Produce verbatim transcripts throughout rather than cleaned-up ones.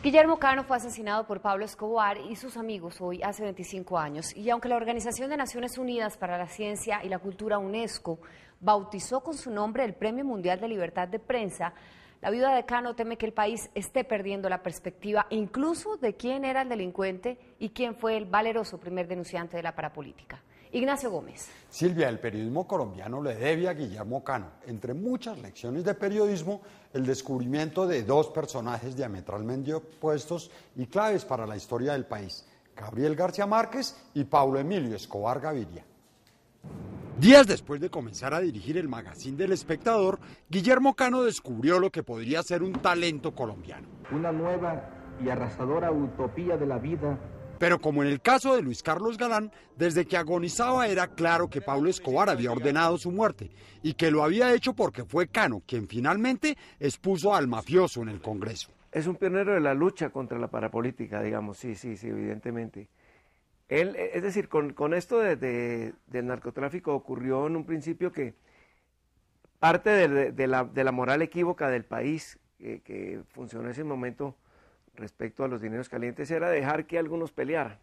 Guillermo Cano fue asesinado por Pablo Escobar y sus amigos hoy hace veinticinco años. Y aunque la Organización de Naciones Unidas para la Ciencia y la Cultura, UNESCO, bautizó con su nombre el Premio Mundial de Libertad de Prensa, la viuda de Cano teme que el país esté perdiendo la perspectiva incluso de quién era el delincuente y quién fue el valeroso primer denunciante de la parapolítica. Ignacio Gómez. Silvia, el periodismo colombiano le debe a Guillermo Cano, entre muchas lecciones de periodismo, el descubrimiento de dos personajes diametralmente opuestos y claves para la historia del país, Gabriel García Márquez y Paulo Emilio Escobar Gaviria. Días después de comenzar a dirigir el magazine del Espectador, Guillermo Cano descubrió lo que podría ser un talento colombiano. Una nueva y arrasadora utopía de la vida. Pero como en el caso de Luis Carlos Galán, desde que agonizaba era claro que Pablo Escobar había ordenado su muerte y que lo había hecho porque fue Cano quien finalmente expuso al mafioso en el Congreso. Es un pionero de la lucha contra la parapolítica, digamos, sí, sí, sí, evidentemente. Él, es decir, con, con esto de, de, del narcotráfico ocurrió en un principio que parte de, de, la, de la moral equívoca del país que, que funcionó en ese momento respecto a los dineros calientes era dejar que algunos pelearan,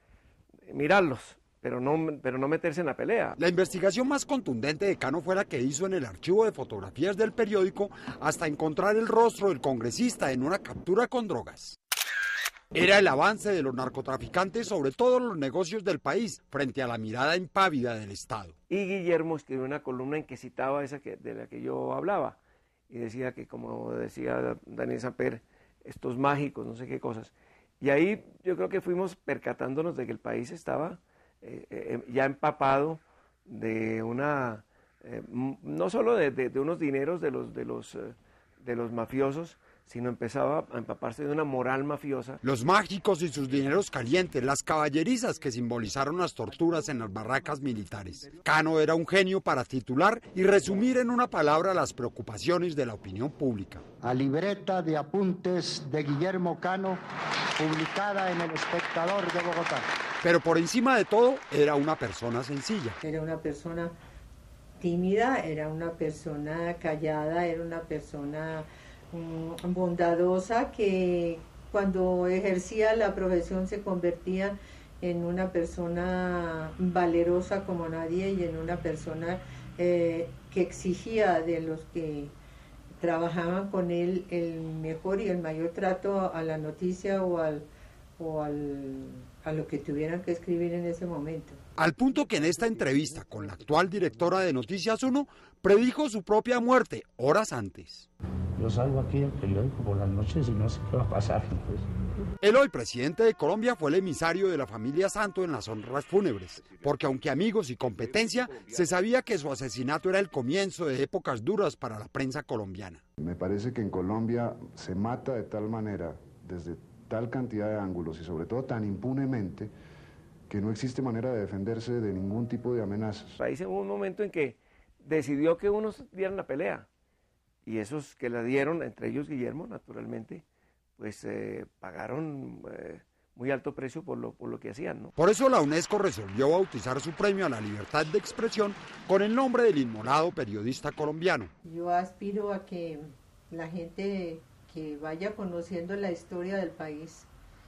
mirarlos, pero no, pero no meterse en la pelea. La investigación más contundente de Cano fue la que hizo en el archivo de fotografías del periódico hasta encontrar el rostro del congresista en una captura con drogas. Era el avance de los narcotraficantes sobre todos los negocios del país frente a la mirada impávida del Estado. Y Guillermo escribió una columna en que citaba esa que, de la que yo hablaba y decía que, como decía Daniel Samper, estos mágicos, no sé qué cosas. Y ahí yo creo que fuimos percatándonos de que el país estaba eh, eh, ya empapado de una, eh, no solo de, de, de unos dineros de los, de los, eh, de los mafiosos, sino empezaba a empaparse de una moral mafiosa. Los mágicos y sus dineros calientes, las caballerizas que simbolizaron las torturas en las barracas militares. Cano era un genio para titular y resumir en una palabra las preocupaciones de la opinión pública. A libreta de apuntes de Guillermo Cano, publicada en El Espectador de Bogotá. Pero por encima de todo, era una persona sencilla. Era una persona tímida, era una persona callada, era una persona bondadosa que cuando ejercía la profesión se convertía en una persona valerosa como nadie y en una persona eh, que exigía de los que trabajaban con él el mejor y el mayor trato a la noticia o al o al, a lo que tuvieran que escribir en ese momento. Al punto que en esta entrevista con la actual directora de Noticias uno predijo su propia muerte horas antes. Yo salgo aquí en el periódico por las noches y no sé qué va a pasar. Pues. El hoy presidente de Colombia fue el emisario de la familia Santo en las honras fúnebres, porque aunque amigos y competencia, se sabía que su asesinato era el comienzo de épocas duras para la prensa colombiana. Me parece que en Colombia se mata de tal manera, desde tal cantidad de ángulos y sobre todo tan impunemente, que no existe manera de defenderse de ningún tipo de amenazas. Ahí hubo un momento en que decidió que unos dieran la pelea, y esos que la dieron, entre ellos Guillermo, naturalmente, pues eh, pagaron eh, muy alto precio por lo, por lo que hacían, ¿no? Por eso la UNESCO resolvió bautizar su premio a la libertad de expresión con el nombre del inmolado periodista colombiano. Yo aspiro a que la gente que vaya conociendo la historia del país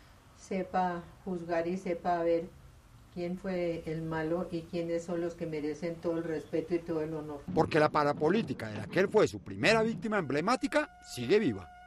sepa juzgar y sepa ver quién fue el malo y quiénes son los que merecen todo el respeto y todo el honor. Porque la parapolítica de la que él fue su primera víctima emblemática sigue viva.